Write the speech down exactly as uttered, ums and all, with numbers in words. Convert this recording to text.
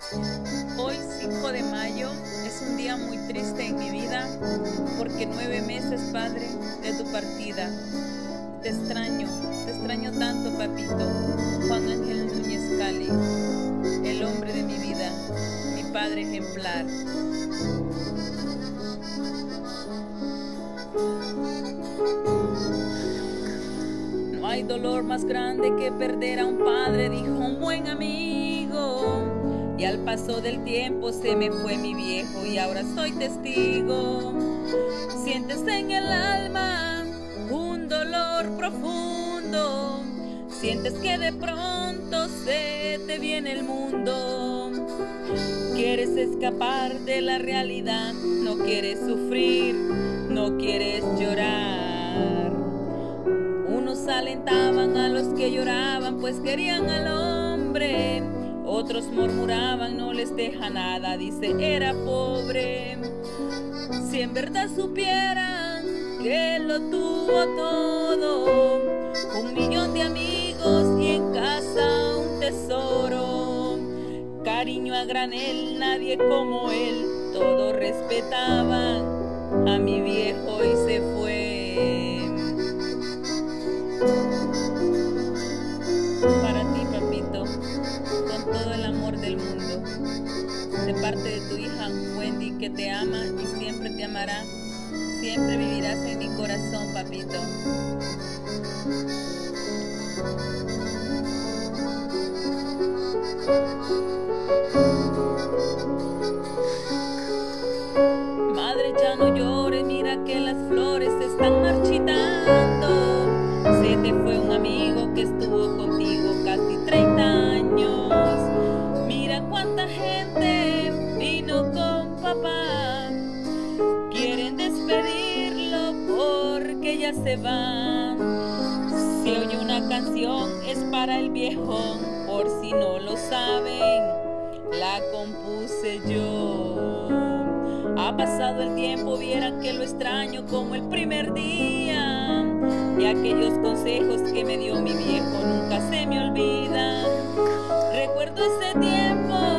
Hoy, cinco de mayo, es un día muy triste en mi vida porque nueve meses, Padre, de tu partida. Te extraño, te extraño tanto, papito. Juan Ángel Núñez Cali, el hombre de mi vida, mi padre ejemplar. No hay dolor más grande que perder a un padre, dijo un buen amigo. Y al paso del tiempo se me fue mi viejo y ahora soy testigo. Sientes en el alma un dolor profundo, sientes que de pronto se te viene el mundo. Quieres escapar de la realidad, no quieres sufrir, no quieres llorar. Unos alentaban a los que lloraban, pues querían al hombre. Otros murmuraban, no les deja nada, dice, era pobre. Si en verdad supieran que lo tuvo todo, un millón de amigos y en casa un tesoro. Cariño a granel, nadie como él, todos respetaban a mi viejo y se fue. Para ti, papito, con todo el amor del mundo, de parte de tu hija Wendy, que te ama y siempre te amará. Siempre vivirás en mi corazón, papito. Madre, ya no llores, mira que las flores se están marchitando. Se te fue un amigo que estuvo contigo casi treinta años. Mira cuánta gente vino con papá. Quieren despedirlo porque ya se va. Si oye una canción es para el viejón, por si no lo saben, la compuse yo. Ha pasado el tiempo, vieran que lo extraño como el primer día. Y aquellos consejos que me dio mi viejo nunca se me olvidan. Recuerdo ese tiempo